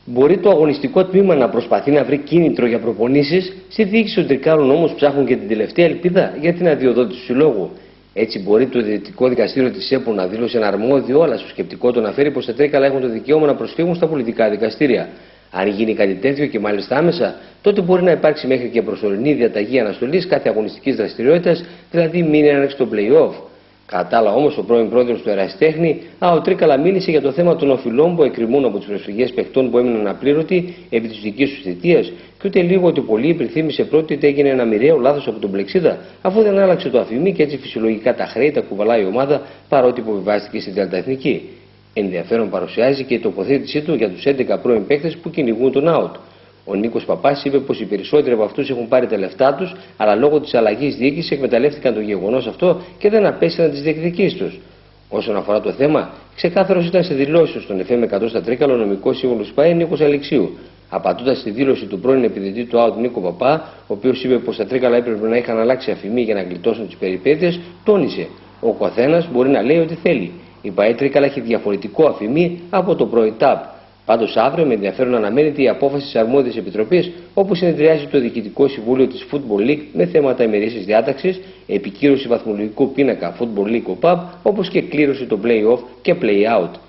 Μπορεί το αγωνιστικό τμήμα να προσπαθεί να βρει κίνητρο για προπονήσεις, στη διοίκηση των Τρικάλων όμως ψάχνουν και την τελευταία ελπίδα για την αδειοδότηση του συλλόγου. Έτσι, μπορεί το Διαιτητικό Δικαστήριο της ΕΠΟ να δήλωσε ένα αρμόδιο, αλλά στο σκεπτικό το να φέρει πως τα Τρίκαλα έχουν το δικαίωμα να προσφύγουν στα πολιτικά δικαστήρια. Αν γίνει κάτι τέτοιο και μάλιστα άμεσα, τότε μπορεί να υπάρξει μέχρι και προσωρινή διαταγή αναστολής κάθε αγωνιστικής δραστηριότητας, δηλαδή μην έναρξη το play-off. Κατά άλλα όμως, ο πρώην πρόεδρος του Ερασιτέχνη, ο Τρίκαλα, μίλησε για το θέμα των οφειλών που εκκρεμούν από τις προσφυγές παιχτών που έμειναν απλήρωτοι επί της δικής τους θητείας, και ούτε λίγο ότι πολύ υπενθύμησε πρώτη ότι έγινε ένα μοιραίο λάθος από τον Πλεξίδα, αφού δεν άλλαξε το αφημί και έτσι φυσιολογικά τα χρέη τα κουβαλάει η ομάδα, παρότι υποβιβάστηκε στην Δελταεθνική. Ενδιαφέρον παρουσιάζει και η τοποθέτησή του για τους 11 πρώην παίκτες που κυνηγούν τον out. Ο Νίκος Παπάς είπε πως οι περισσότεροι από αυτούς έχουν πάρει τα λεφτά τους, αλλά λόγω της αλλαγής διοίκησης εκμεταλλεύτηκαν το γεγονός αυτό και δεν απέστειλαν τις διεκδικήσεις τους. Όσον αφορά το θέμα, ξεκάθαρος ήταν σε δηλώσεις στον FM 100 στα Τρίκαλα ο νομικός σύμβουλος ΠΑΕ Νίκος Αλεξίου. Απαντώντας στη δήλωση του πρώην επιδετή του out Νίκο Παπά, ο οποίος είπε πως τα Τρίκαλα έπρεπε να είχαν αλλάξει αφημί για να γλιτώσουν τις περιπέτειες, τόνισε: ο καθένας μπορεί να λέει ό,τι θέλει. Η ΠΑΕ Τρίκαλα έχει διαφορετικό αφημί από το πρώην ΤΑΠ. Πάντως, αύριο με ενδιαφέρον αναμένεται η απόφαση της αρμόδιας επιτροπής, όπου συνεδριάζει το Διοικητικό Συμβούλιο της Football League με θέματα ημερήσιας διάταξης, επικύρωση βαθμολογικού πίνακα Football League OPAP, όπως και κλήρωση το play-off και play-out.